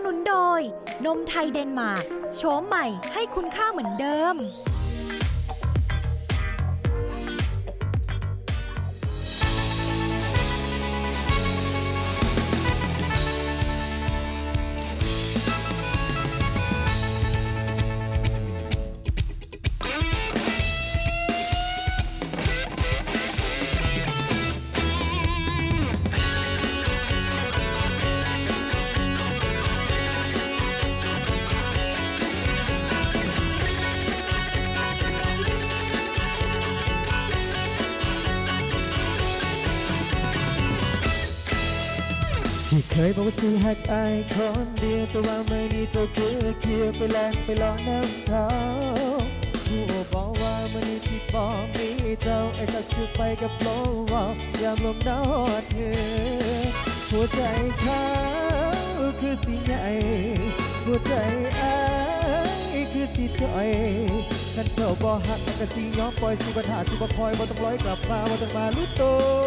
นุนโดยนมไทยเดนมาร์กโฉมใหม่ให้คุณค่าเหมือนเดิมที่เคยบอกว่าสิหักอายคนเดียวแต่ว่าไม่มีเจ้าคือเคลียร์ไปแลกไปลองน้ำเขาผู้บอกว่ามันนี้ที่บอกมีเจ้าไอ้ตัดชุดไปกับโลวายามลมหนาวหอดเหงื่อหัวใจเขาคือสีใหญ่หัวใจอายคือสีจ่อยขันเจ้าบ่หักแต่ก็สิยอมปล่อยสิบัญหาสิบ่คอยบ่ต้องร้อยกลับมาบ่ต้องมาลุ้นโต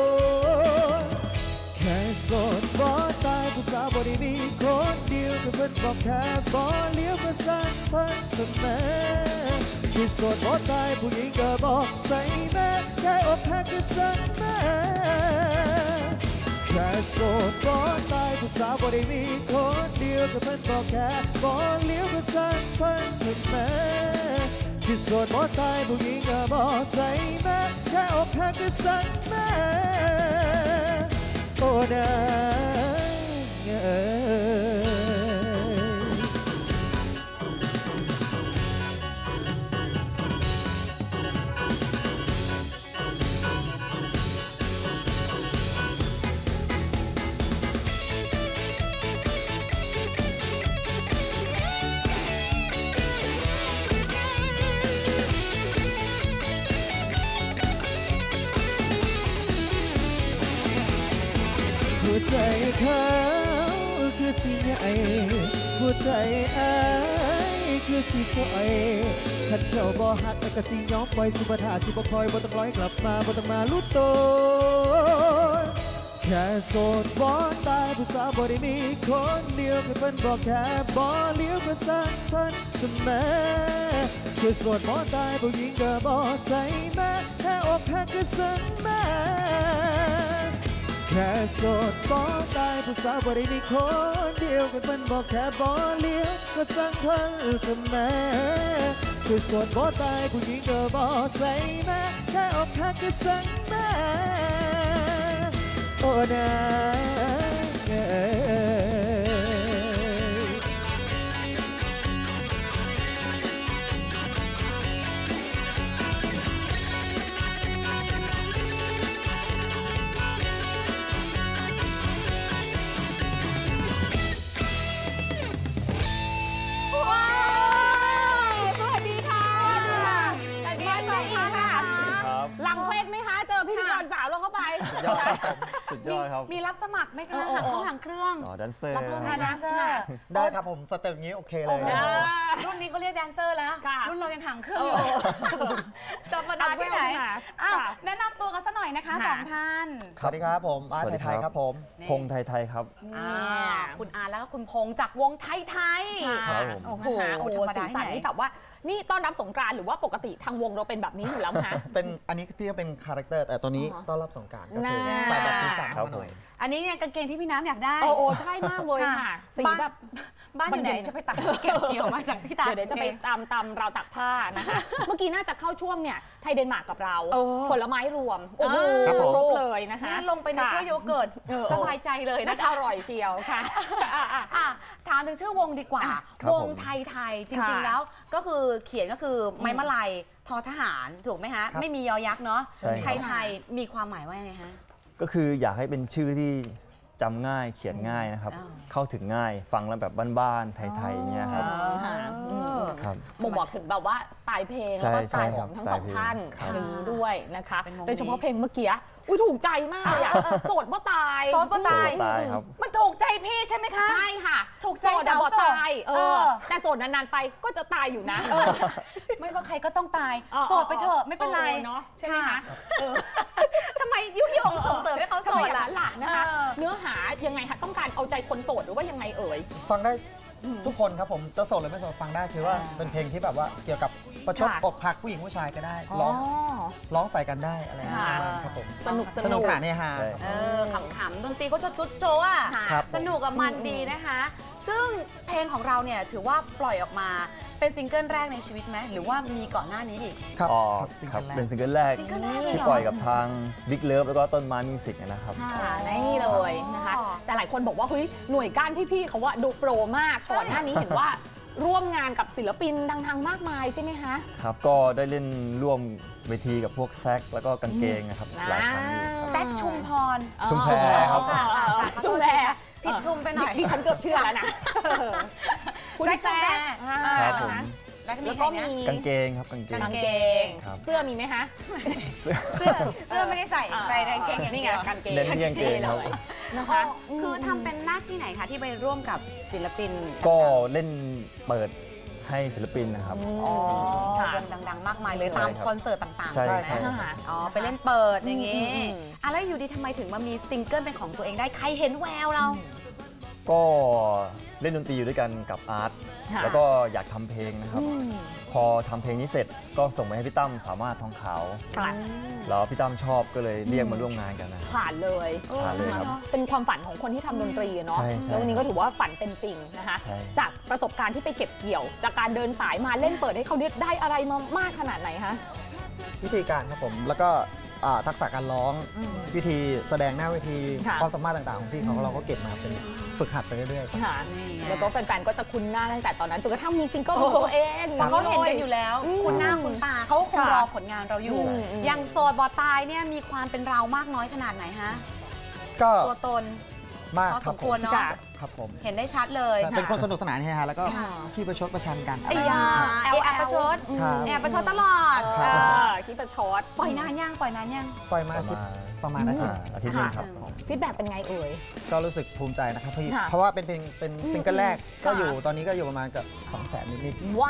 แค่โสดบ่ตายผู้สาวบ่ได้มีคนเดียวแต่เพิ่นบอกแค่บ่เลี้ยวก็สร้างเพิ่นเสมอที่โสดบ่ตายผู้หญิงก็บอกใส่แม่แค่อกหักก็สั่งแม่แค่โสดบ่ตายผู้สาวบ่ได้มีคนเดียวแต่เพิ่นบอกแค่บ่เลี้ยวก็สร้างเพิ่นเสมอที่โสดบ่ตายผู้หญิงก็บอกใส่แม่แค่อกหักก็สั่งแม่โอ้นางหัวใจเขาคือสีใหญ่หัวใจอายคือสีจ่อยขันเจ้าบ่หักแต่ก็สิยอมปล่อยสิบ่ท่าสิบ่คอยบ่ต้องร้อยกลับมาบ่ต้องมาลุ้นโตแค่โสดบ่ตายผู้สาวบ่ได้มีคนเดียวคือเพิ่นบอกแค่บ่เลี้ยวก็สร้างเพิ่นเสมอคือโสดบ่ตายผู้หญิงก็บ่ใส่แม่แค่อกหักก็สั่งแม่แค่โสดบ่ตายผู้สาวบ่ได้มีคนเดียวกันมันบอกแค่บ่เลี้ยวก็สั่งเพิ่งเสมอคือโสดบ่ตายผู้หญิงก็บ่ใส่แม่แค่อกหักก็สั่งแม่โอ้นางสุดยอดครับมีรับสมัครไหมคะหางเครื่องแดนเซอร์แดนเซอร์ได้ครับผมสเต็ปนี้โอเคเลยรุ่นนี้เขาเรียกแดนเซอร์แล้วรุ่นเรายังหางเครื่องอยู่ธรรมดาที่ไหนแนะนำตัวกันสักหน่อยนะคะสองท่านสวัสดีครับผมอาร์ตไทยครับผมพงษ์ไทยครับคุณอาร์แล้วก็คุณพงษ์จากวงไทยครับผมโอ้โหสีสันนี่แบบว่านี่ต้อนรับสงกรานต์หรือว่าปกติทางวงเราเป็นแบบนี้อยู่แล้วคะเป็นอันนี้พี่ก็เป็นคาแรคเตอร์แต่ตัวนี้ต้อนรับสงกรานต์ก็คือใส่แบบสีสันเข้ามาหน่อยอันนี้เนี่ยกางเกงที่พี่น้ำอยากได้โอ้ใช่มากเลยค่ะสีแบบบ้านอยู่ไหนจะไปตัดเก็บเกี่ยวมาจากที่ตากเดี๋ยวจะไปตามเราตักผ้านะคะเมื่อกี้น่าจะเข้าช่วงเนี่ยไทยเดนมาร์กกับเราผลไม้รวมโอ้โหครบเลยนะคะลงไปในถ้วยโยเกิร์ตสบายใจเลยนะอร่อยเชียวค่ะถามถึงชื่อวงดีกว่าวงไทยจริงๆแล้วก็คือเขียนก็คือไม้มะลัยทอทหารถูกไหมฮะไม่มียอยักษ์เนาะไทยมีความหมายว่าไงฮะก็คืออยากให้เป็นชื่อที่จำง่ายเขียนง่ายนะครับเข้าถึงง่ายฟังแล้วแบบบ้านๆไทยๆเนี่ยครับบ่งบอกถึงแบบว่าสไตล์เพลงแล้วก็สไตล์ของทั้งสองท่านนี้ด้วยนะคะโดยเฉพาะเพลงเมื่อกี้ถูกใจมากเลยอะโสดบ่ตายมันถูกใจพี่ใช่ไหมคะใช่ค่ะถูกใจสาวโสดแต่โสดนานๆไปก็จะตายอยู่นะไม่ว่าใครก็ต้องตายโสดไปเถอะไม่เป็นไรเนาะใช่ไหมคะทำไมยุยงส่งเสริมให้เขาโสดหลานนะคะเนื้อหายังไงคะต้องการเอาใจคนโสดหรือว่ายังไงเอ่ยฟังได้ทุกคนครับผมจะโสดหรือไม่โสดฟังได้คือว่าเป็นเพลงที่แบบว่าเกี่ยวกับประชดอกหักผู้หญิงผู้ชายก็ได้ร้องใส่กันได้อะไรอย่างเงี้ยครับผมสนุกสนุกสนานเนี่ยฮะขำๆดนตรีก็จะจุดโจ๊ะอะครับสนุกกับมันดีนะคะ ซึ่งเพลงของเราเนี่ยถือว่าปล่อยออกมาเป็นซิงเกิลแรกในชีวิตไหมหรือว่ามีก่อนหน้านี้อีกครับอ๋อซิงครัเกิบลแรเป็กนซิงเกิลแรกซิงเกิลแรกเลยที่เหรอปล่อยกับทาง Big Love แล้วก็ต้นไม้มิวสิกนะครับค่ะนี่เลยนะคะ แต่หลายคนบอกว่าเฮ้ยหน่วยก้านพี่ๆเขาว่าดูโปรมากก่อนหน้านี้เห็นว่าร่วมงานกับศิลปินดังๆมากมายใช่ไหมคะครับ ก็ได้เล่นร่วมเวทีกับพวกแซกแล้วก็กางเกงนะครับหลายครั้งอยู่ครับแซคชุมพรชุมแพครับชุมแพผิดชุมไปหน่อยที่ฉันเกือบเชื่อแล้วนะคุณแซคชุมแพครับผมแล้วก็มีแล้วใครก็เนี่ยมีกางเกงครับกางเกงกางเกงครับเสื้อมีไหมคะเสื้อไม่ได้ใส่ใส่กางเกงอย่างนี่เดีไงยวกางเกงเน้นที่กางเกงครับเลยนะคะคือทำเป็นหน้าที่ไหนคะที่ไปร่วมกับศิลปินก็เล่นเปิดให้ศิลปินนะครับอ๋อค่ะวงดังๆ มากมายเลยใช่ตามครับคอนเสิร์ตต่างๆใช่ไหมใช่ค่ะอ๋อไปเล่นเปิดอย่างงี้อืมแล้วอยู่ดีทำไมถึงมามีซิงเกิลเป็นของตัวเองได้ใครเห็นแววเราก็เล่นดนตรีอยู่ด้วยกันกับอาร์ตค่ะแล้วก็อยากทำเพลงนะครับ พอทำเพลงนี้เสร็จก็ส่งไปให้พี่ตั้มสามารถทองขาวค่ะแล้วพี่ตั้มชอบก็เลยเรียกมาร่วมงานกันนะครับผ่านเลยผ่านเลยครับเป็นความฝันของคนที่ทำดนตรีเนาะใช่ใช่แล้ววันนี้ก็ถือว่าฝันเป็นจริงนะคะใช่จากประสบการณ์ที่ไปเก็บเกี่ยว จากการเดินสายมาเล่นเปิดให้เขาได้อะไรมามากขนาดไหนคะวิธีการครับผมแล้วก็ทักษะการร้องวิธีแสดงหน้าเวทีค่ะความสามารถต่างๆของพี่เขาเราก็เก็บมาเป็นฝึกหัดไปเรื่อยๆครับค่ะนี่ไงแล้วก็แฟนๆ ก็จะคุ้นหน้าตั้งแต่ตอนนั้นจนกระทั่งมีซิงเกิลของตัวเองแต่เขาเห็นกันอยู่แล้ว คุณหน้าคุณตาเขาก็คงค่ะรอผลงานเราอยู่อืมอย่างโสดบอตายเนี่ยมีความเป็นเรามากน้อยขนาดไหนฮะก็ตัวตนมากพอคสรับมผควรมเนาะค่ะครับผมเห็นได้ชัดเลยแต่เป็นคนสนุกสนานเฮฮาแล้วก็ค่ะขี้ประชดประชันกันไอ้ยาแอบประชดครับแอบประชดตลอดเออคิดประชดปล่อยนานยังปล่อยนานยังปล่อยมาอาทิตย์ประมาณอาทิตย์อาทิตย์หนึงครับฟีดแบ็กเป็นไงเอ่ยก็รู้สึกภูมิใจนะครับพี่ค่ะเพราะว่าเป็นเพลงเป็นซิงเกิลแรกก็ค่ะอยู่ตอนนี้ก็อยู่ประมาณเกับ200,000นิดว้าโอ้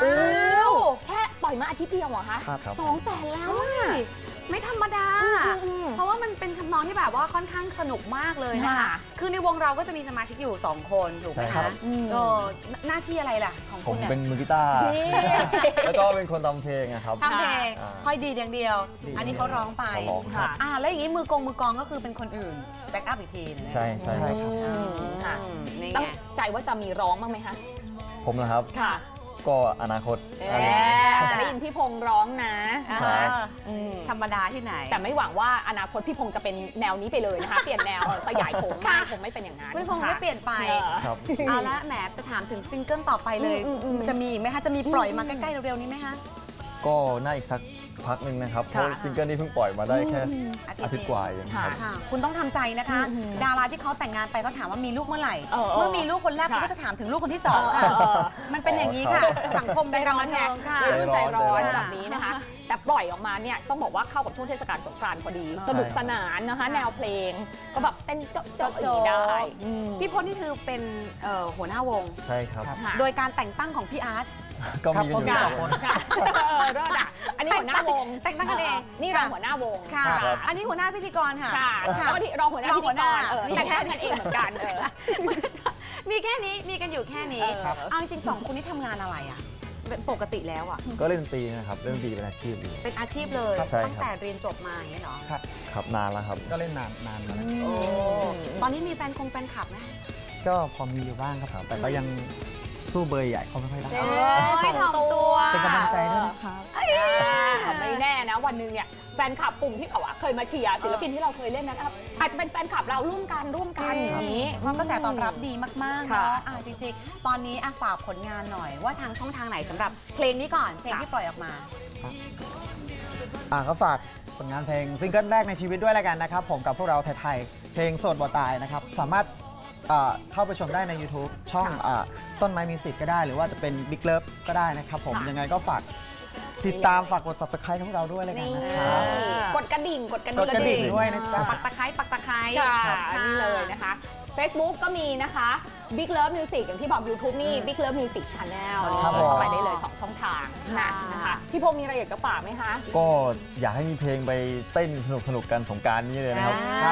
ว แค่ปล่อยมาอาทิตย์เดียวเหรอคะครับ 200,000 แล้วเฮ้อะยไม่ธรรมดาอืมเพราะว่ามันเป็นทำนองที่แบบว่าค่อนข้างสนุกมากเลยนะคะค่ะคือในวงเราก็จะมีสมาชิกอยู่ 2 คนถูกไหมใช่ครัคะบเออหน้าที่อะไรล่ะของผคุมณเนี่ยเป็นมือกีตาร์นี่แล้วก็เป็นคนทำเพลงอะครับทำเพลงอ่าค่อยดีอย่างเดียว อันนี้เขาร้องไปเขาร้องค่ะแล้วอย่างนี้มือกองก็คือเป็นคนอื่นแบ็กอัพอีกทีนึงใช่ใช่ใช่อืมค่ะนี่ตั้งไงใจว่าจะมีร้องบ้างไหมคะผมนะครับค่ะก็อนาคตจะได้ยินพี่พงษ์ร้องนะอ่าครับอืมธรรมดาที่ไหนแต่ไม่หวังว่าอนาคตพี่พงษ์จะเป็นแนวนี้ไปเลยนะคะ เปลี่ยนแนวสยายผมมากคงไม่เป็นอย่างนั้นพี่พงษ์ไม่เปลี่ยนไปครับเอาละแหมจะถามถึงซิงเกิลต่อไปเลย จะมีอีกไหมคะ จะมีปล่อยมาใกล้ๆเร็วๆนี้ไหมคะก็น่าอีกสักพักหนึ่งนะครับ เพค่ะราะซิงเกิลนี้เพิ่งปล่อยมาได้แค่อาอาทิทิตตย์ย์กว่าเองครับค่ะ คุณต้องทำใจนะคะ ดาราที่เขาแต่งงานไปก็ถามว่ามีลูกเมื่อไหร่เออเมื่อมีลูกคนแรกค่ะเขาก็จะถามถึงลูกคนที่สองค่ะ มันเป็นอย่างนี้ค่ะ สังคมใจในร้กาอรนบันไงเทิงค่ะวัยรุ่นใจร้อนค่ะแบบนี้นะคะ แต่ปล่อยออกมาเนี่ยต้องบอกว่าเข้ากับช่วงเทศกาลสงกรานต์พอดี สนุกสนานนะคะ แนวเพลง ก็แบบเต้นโจ๊ะๆอย่างนี้ได้อืมพี่พจน์นี่คือเป็นหัวหน้าวงใช่ครับครับค่ะโดยการแต่งตั้งของพี่อาร์ตก็มีกันอยู่ครับสองคนค่ะเลิศอ่ะอันนี้หัวหน้าวงแต่งตั้งกันเองนี่รองหัวหน้าวงค่ะครับอันนี้หัวหน้าพิธีกรค่ะค่ะค่ะแล้วก็ที่รองหัวหน้าพิธีกรมีแต่งแค่ตั้งกันเองเหมือนกันเออมีแค่นี้ มีกันอยู่แค่นี้ครับเอาจริงๆสองคนนี้ทำงานอะไรอ่ะเป็นปกติแล้วอ่ะก็เล่นดนตรีนะครับเล่นดนตรีเป็นอาชีพอยู่เป็นอาชีพเลยใช่ครับตั้งแต่เรียนจบมาอย่างเงี้ยเหรอครับนานแล้วครับก็เล่นนานมาแล้วโอ้ตอนนี้มีแฟนคลับไหมก็พอมีอยู่บ้างครับแต่ก็ยังสู้เบอร์ใหญ่เขาไม่ค่อยได้เอ้ยถ่อมตัวเป็นกำลังใจด้วยนะครับไม่แน่นะวันหนึ่งเนี่ยแฟนคลับกลุ่มที่แบบว่าเคยมาเชียร์ศิลปินที่เราเคยเล่นนะครับอาจจะเป็นแฟนคลับเราร่วมกันอย่างนี้เพราะกระแสตอบรับดีมากๆค่ะเนาะจริงๆ ตอนนี้ฝากผลงานหน่อยว่าทางช่องทางไหนสำหรับเพลงนี้ก่อน เพลงที่ปล่อยออกมาก็ฝากผลงานเพลงซิงเกิลแรกในชีวิตด้วยแล้วกันนะครับ ผมกับพวกเราไทยๆเพลงโสดบ่ตายนะครับ สามารถเข้าไปชมได้ใน YouTube ช่องต้นไม้มิวสิกก็ได้ หรือว่าจะเป็น Big Love ก็ได้นะครับผมค่ะยังไงก็ฝากติดตามฝากกด Subscribe ของเราด้วยแล้วกันนี่นะครับกดกระดิ่งกดกระกดกระดิ่ดิ่งงด้วยนะจ๊ะปักตะไคร้ปักตะไคร้ค่ะนี่เลยนะคะ Facebook ก็มีนะคะ Big Love Music อย่างที่บอก YouTube นี่ Big Love Music Channel ครับผมเข้าไปได้เลย 2 ช่องทางนะคะพี่พงษ์มีอะไรอยากจะฝากไหมคะก็อยากให้มีเพลงไปเต้นสนุกๆกันสงกรานต์นี้เลยนะครับครับอืม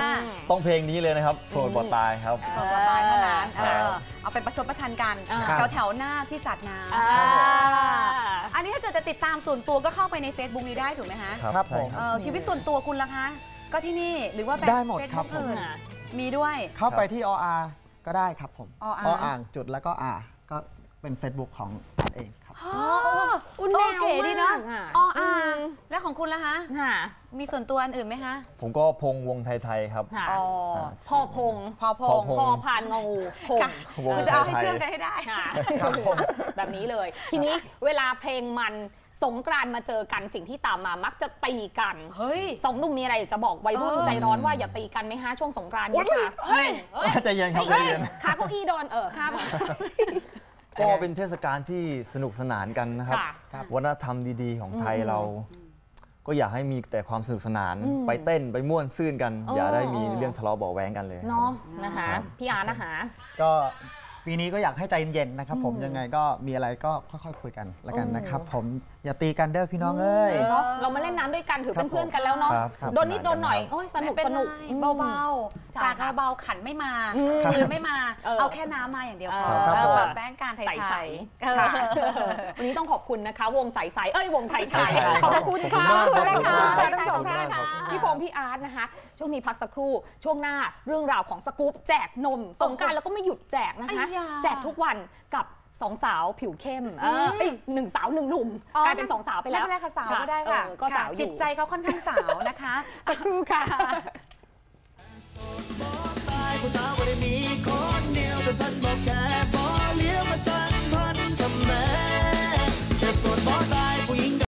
ต้องเพลงนี้เลยนะครับโสดบ่ตายครับโสดบ่ตายเท่านั้นครับเอาไปประชดประชันกัน แถวหน้าที่สาดน้ำอ่าอันนี้ถ้าเกิดจะติดตามส่วนตัวก็เข้าไปใน Facebook นี้ได้ถูกไหมคะครับครับใช่ผมครับชีวิตส่วนตัวคุณล่ะคะ ก็ที่นี่หรือว่าได้หมดครับเฟซบุ๊กอื่นผมมีด้วยเข้าไปที่ OR ก็ได้ครับผม OR อ่างจุดแล้วก็ R ก็เป็น Facebook ของอันเองครับอุ่นแนวเก๋ดีเนาะมากอ๋ออืมแล้วของคุณล่ะคะค่ะมีส่วนตัวอันอื่นไหมคะผมก็พงวงไทยๆครับค่ะอ๋อพอพงพอพงพอพงพอพานงองูพงค่ะวงคุณไทจะเอาให้ยเชื่อมกันให้ได้ค่ะแบบนี้เลย ทีนี้เวลาเพลงมันสงกรานต์มาเจอกันสิ่งที่ตามมามักจะตีกันเฮ้ยสองหนุ่มมีอะไรจะบอกวัยรุ่นใจร้อนว่าอย่าตีกันไหมฮะช่วงสงกรานต์นี้ค่ะเฮ้ยๆใจเย็นครับใจเย็นขาเก้าอี้โดนครับก็เป็นเทศกาลที่สนุกสนานกันนะครับค่ะวัฒนธรรมดีๆของไทยเรา ก็อยากให้มีแต่ความสนุกสนาน ไปเต้นไปม่วนซื่นกัน อย่าได้มีเรื่องทะเลาะเบาะแว้งกันเลยเนาะนะคะพี่อาร์ตนะคะก็ปีนี้ก็อยากให้ใจเย็นๆนะครับผมยังไงก็มีอะไรก็ค่อยๆคุยกันแล้วกันนะครับผมอย่าตีกันเด้อพี่น้องเอ้ยเนาะเรามาเล่นน้ำด้วยกันถือเป็นเพื่อนกันแล้วเนาะครับโดนนิดโดนหน่อยโอ้ยสนุกไม่สเป็นนุกไรเบาๆใช่จากค่ะเบาๆขันไม่มาอืมคืนไม่มา เอาแค่น้ำมาอย่างเดียวพอครับผมแบบแป้งการไทยใสๆๆค่ะ วันนี้ต้องขอบคุณนะคะ วงใสๆวงไทยๆขอบคุณขอบคุณค่ะขอบคุณมากขอบคุณขอบคุณมากทั้งสองท่านขอบคุณมากค่ะพี่พงษ์พี่อาร์ตนะคะ ช่วงนี้พักสักครู่ช่วงหน้าเรื่องราวของสกู๊ปแจกนมสงกรานต์แล้วก็ไม่หยุดแจกนะคะอ้ยาแจกทุกวันกับสองสาวผิวเข้มหนึ่งสาวหนึ่งหนุ่มอ๋อกลายเป็นสองสาวไปแล้วไม่เป็นไรค่ะสาวก็ได้ค่ะก็สาวอยู่จิตใจเขาค่อนข้างสาวนะคะสักครู่ค่ะผู้สาวบ่ได้มีคนเดียวแต่เพิ่นบอกแค่บ